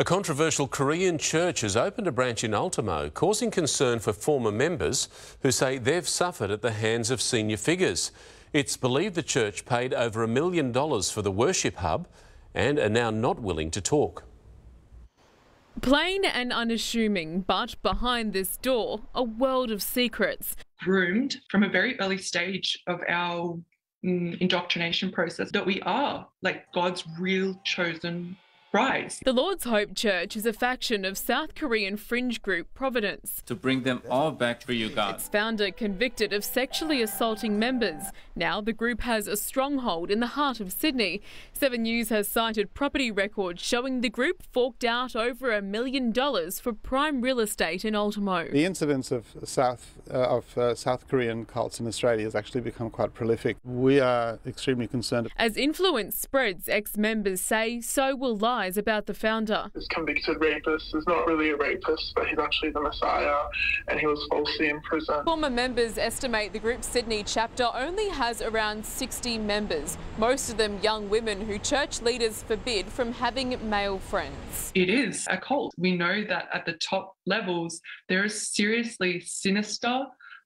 A controversial Korean church has opened a branch in Ultimo, causing concern for former members who say they've suffered at the hands of senior figures. It's believed the church paid over $1 million for the worship hub and are now not willing to talk. Plain and unassuming, but behind this door, a world of secrets. Groomed from a very early stage of our indoctrination process that we are like God's real chosen bride. The Lord's Hope Church is a faction of South Korean fringe group Providence. To bring them all back for you, God. Its founder convicted of sexually assaulting members. Now the group has a stronghold in the heart of Sydney. 7 News has cited property records showing the group forked out over $1 million for prime real estate in Ultimo. The incidence of South Korean cults in Australia has actually become quite prolific. We are extremely concerned. As influence spreads, ex-members say so will lies about the founder. This convicted rapist is not really a rapist, but he's actually the Messiah, and he was falsely imprisoned. Former members estimate the group's Sydney chapter only has around 60 members, most of them young women who church leaders forbid from having male friends. It is a cult. We know that at the top levels there is seriously sinister,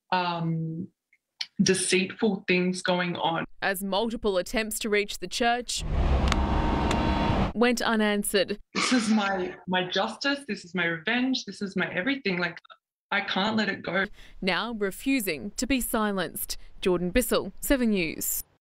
deceitful things going on. As multiple attempts to reach the church went unanswered. This is my justice, this is my revenge, this is my everything. Like, I can't let it go. Now refusing to be silenced. Jordan Bissell, 7 News.